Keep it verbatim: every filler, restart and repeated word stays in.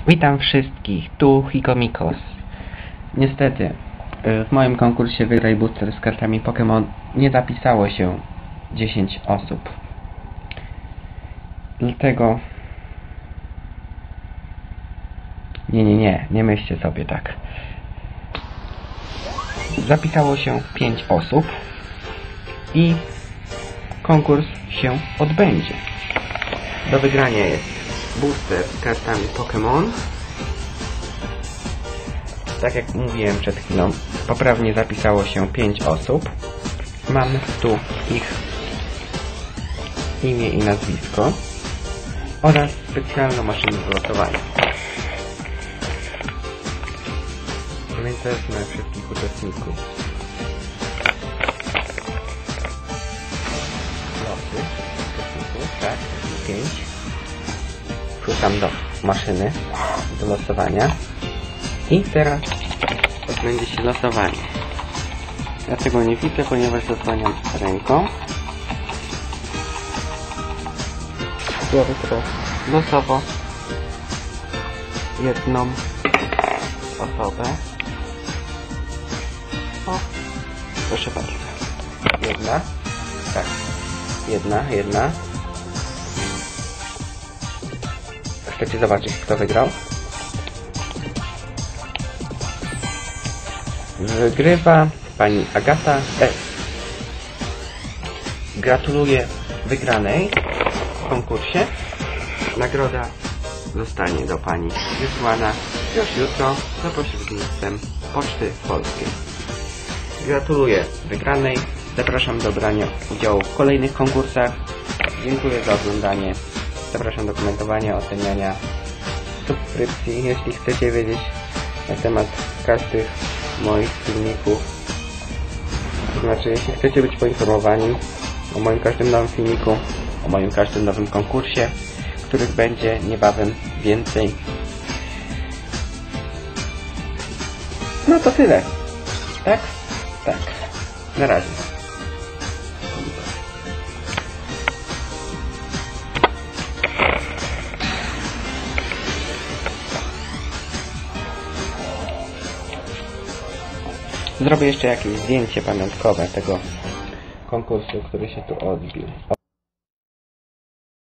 Witam wszystkich, tu Hikomikos. Niestety, w moim konkursie Wygraj Booster z kartami Pokémon nie zapisało się dziesięć osób. Dlatego... Nie, nie, nie, nie myślcie sobie tak. Zapisało się pięć osób i konkurs się odbędzie. Do wygrania jest booster z kartami Pokémon. Tak jak mówiłem przed chwilą, poprawnie zapisało się pięć osób. Mamy tu ich imię i nazwisko oraz specjalną maszynę do losowania. Pamiętajmy wszystkich uczestników. Losy uczestników, tak, pięć. Wrzucam do maszyny do losowania i teraz odbędzie się losowanie. Ja tego nie widzę, ponieważ zasłaniam ręką. Biorę teraz losowo jedną osobę. O, proszę bardzo. Jedna, tak, jedna, jedna. Chcecie zobaczyć, kto wygrał? Wygrywa pani Agata S. Gratuluję wygranej w konkursie. Nagroda zostanie do pani wysłana już jutro za pośrednictwem Poczty Polskiej. Gratuluję wygranej. Zapraszam do brania udziału w kolejnych konkursach. Dziękuję za oglądanie. Zapraszam do komentowania, oceniania, subskrypcji, jeśli chcecie wiedzieć na temat każdych moich filmików. To znaczy, jeśli chcecie być poinformowani o moim każdym nowym filmiku, o moim każdym nowym konkursie, których będzie niebawem więcej. No to tyle. Tak? Tak. Na razie. Zrobię jeszcze jakieś zdjęcie pamiątkowe tego konkursu, który się tu odbił.